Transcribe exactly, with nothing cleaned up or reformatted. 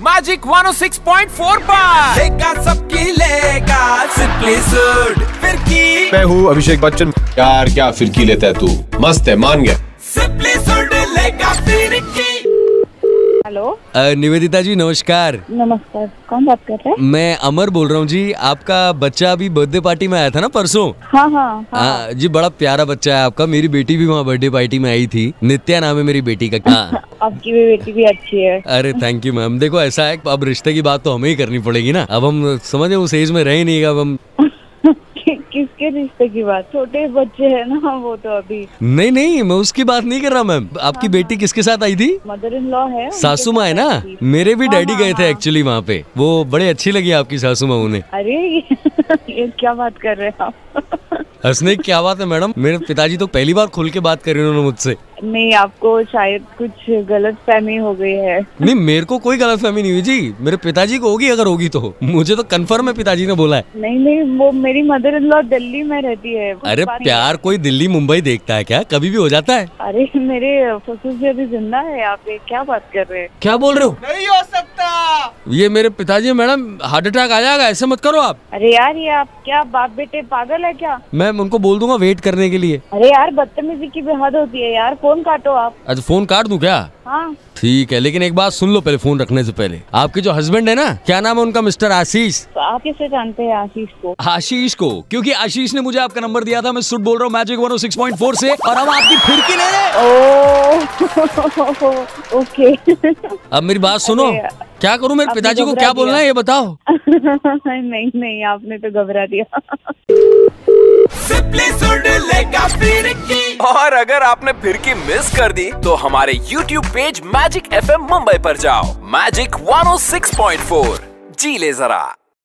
Magic one o six point four पर। लेगा सबकी लेगा सिंपली सूट फिरकी। मैं हूँ अभिषेक बच्चन। यार क्या फिरकी लेता है तू, मस्त है, मान गया। सिंपली सूट लेगा फिरकी। हेलो निवेदिता जी नमस्कार। नमस्कार, कौन बात कर रहे हैं? मैं अमर बोल रहा हूँ जी। आपका बच्चा अभी बर्थडे पार्टी में आया था ना परसों? हाँ हाँ हाँ। आ, जी बड़ा प्यारा बच्चा है आपका। मेरी बेटी भी वहाँ बर्थडे पार्टी में आई थी। नित्या नाम है मेरी बेटी का। हाँ। आपकी भी बेटी भी अच्छी है। अरे थैंक यू मैम। देखो ऐसा है, अब रिश्ते की बात तो हमें ही करनी पड़ेगी ना। अब हम समझे उस एज में रहे नहीं। अब हम किसके रिश्ते की बात? छोटे बच्चे हैं ना वो तो अभी। नहीं नहीं, मैं उसकी बात नहीं कर रहा मैम। आपकी हाँ, बेटी किसके साथ आई थी? मदर इन लॉ है। सासू माँ है ना? मेरे भी हाँ, डैडी हाँ, गए थे हाँ। एक्चुअली वहाँ पे। वो बड़े अच्छी लगी आपकी सासू माँ उन्हें। अरे ये क्या बात कर रहे हैं आप? हंसने की क्या बात है मैडम? मेरे पिताजी तो पहली बार खुल के बात कर रहे उन्होंने मुझसे। नहीं, आपको शायद कुछ गलत फहमी हो गई है। नहीं, मेरे को कोई गलत फहमी नहीं हुई जी। मेरे पिताजी को होगी, अगर होगी तो। मुझे तो कंफर्म है पिताजी ने बोला है। नहीं नहीं, वो मेरी मदर इन लॉ दिल्ली में रहती है। अरे प्यार कोई दिल्ली मुंबई देखता है क्या? कभी भी हो जाता है। अरे मेरे ससुर जी अभी जिंदा है। आप ये क्या बात कर रहे हैं? क्या बोल रहे हो? नहीं हो सकता। ये मेरे पिताजी मैडम, हार्ट अटैक आ जाएगा, ऐसे मत करो आप। अरे यार, ये आप क्या बाप बेटे पागल है क्या? मैं उनको बोल दूंगा वेट करने के लिए। अरे यार, बदतमीजी की भी हद होती है यार। फोन काटो आप। अच्छा फोन काट दूं क्या? हाँ ठीक है, लेकिन एक बात सुन लो पहले फोन रखने से पहले। आपके जो हस्बैंड है ना, क्या नाम है उनका? मिस्टर आशीष। तो आप कैसे जानते हैं आशीष को? आशीष को क्योंकि आशीष ने मुझे आपका नंबर दिया था। मैं सुट बोल रहा हूँ magic one o six point four से, और हम आपकी फिरकी ले रहे। Oh okay. अब मेरी बात सुनो। क्या करूँ? मेरे पिताजी को क्या बोलना है ये बताओ। नहीं नहीं, आपने तो घबरा दिया। सिंपली सूट लेगा फिरकी। और अगर आपने फिरकी मिस कर दी तो हमारे YouTube page magic F M Mumbai पर जाओ। Magic one o six point four जी ले जरा।